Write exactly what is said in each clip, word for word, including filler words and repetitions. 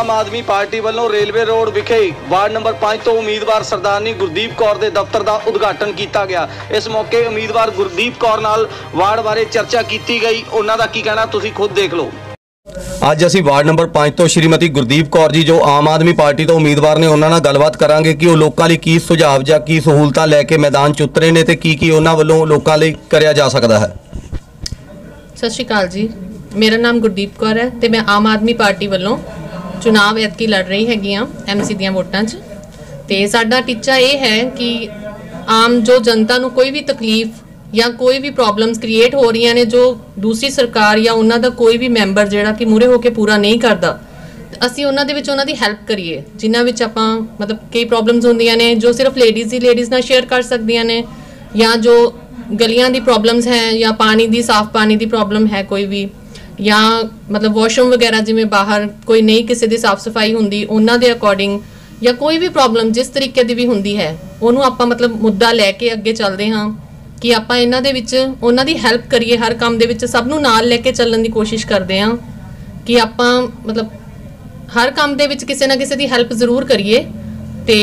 आम आदमी पार्टी वालों railway road विखे वार्ड नंबर पाँच तो उम्मीदवार सरदारनी गुरदीप कौर के दफ्तर का उद्घाटन किया गया। इस मौके उम्मीदवार गुरदीप कौर नाल वार्ड बारे चर्चा की गई। उन्हों का की कहना तुसीं खुद देख लो। अज असीं वार्ड नंबर पाँच तो श्रीमती गुरदीप कौर जी जो आम आदमी पार्टी तो उम्मीदवार ने उन्होंने गलबात करांगे कि वो लोगों लई की सुझाव जां की सहूलतां लैके मैदान च उतरे ने ते की की उन्हां वल्लों लोकां लई करिया जा सकदा है। सत श्री अकाल जी, मेरा नाम गुरदीप कौर है तो मैं आम आदमी पार्टी वालों चुनाव ऐतकी लड़ रही हैगी हाँ एम सी दियां वोटां च। ते साडा टीचा ये है कि आम जो जनता नूं कोई भी तकलीफ या कोई भी प्रॉब्लम्स क्रिएट हो रही ने जो दूसरी सरकार या उन्हां दा कोई भी मैंबर जिहड़ा कि मूहरे होके पूरा नहीं करता, असीं उन्हां दे विच उन्हां दी हैल्प करिए। जिन्हां विच आपां मतलब कई प्रॉब्लम्स होंदियां ने जो सिर्फ लेडीज़ ही लेडीज़ नाल शेयर कर सकदियां ने, या जो गलियां दी प्रॉब्लम्स हैं या पानी दी साफ पानी दी प्रॉब्लम है कोई भी, या मतलब वॉशरूम वगैरह जिवें बाहर कोई नहीं किसी दी साफ सफाई हुंदी उन्हां दे अकॉर्डिंग, या कोई भी प्रॉब्लम जिस तरीके दी भी हुंदी है उहनूं आपां मतलब मुद्दा लैके अगे चलदे हाँ कि आपां इन्हां दे विच उन्हां दी हैल्प करिए। हर काम दे विच सब नूं नाल लैके चलण दी कोशिश करदे हाँ कि आपां मतलब हर काम दे विच किसी ना किसी दी हैल्प जरूर करिए। ते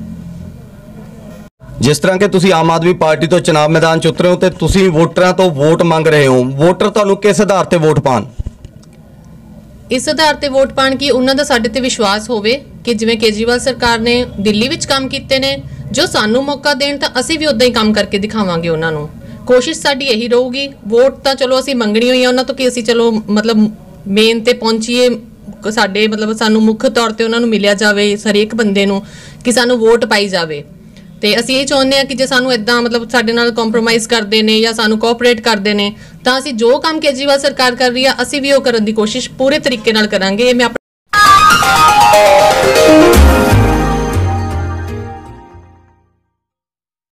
जिस तरह के तुसी आम आदमी पार्टी तो चुनाव मैदान च उतरे हो तो तुसी वोटरां तो वोट मंग रहे हो, वोटर तुहानूं किस आधार ते वोट पाण? इस आधार ते वोट पाण कि उन्हां दा साडे ते विश्वास होवे कि जिवें केजरीवाल सरकार ने दिल्ली विच काम कीते ने, जो सानू मौका देण तां असीं भी उदां ही काम करके दिखावांगे उन्हां नूं। कोशिश साडी यही रहूगी। वोट तां चलो असीं मंगणी होई आ उन्हां तों कि असीं चलो मतलब मेन ते पहुंचीए, साडे मतलब सानू मुख तौर ते उन्हां नूं मिलिया जावे हरेक बंदे नूं कि सानू वोट पाई जावे। ते असीं ये चाहुंदे आ कि जे सानू इदां मतलब साडे नाल कंप्रोमाइज़ करदे ने या सानू कोऑपरेट करदे ने तां असीं जो काम केजरीवाल सरकार कर रही है असीं भी वो करन दी कोशिश पूरे तरीके नाल करांगे। मैं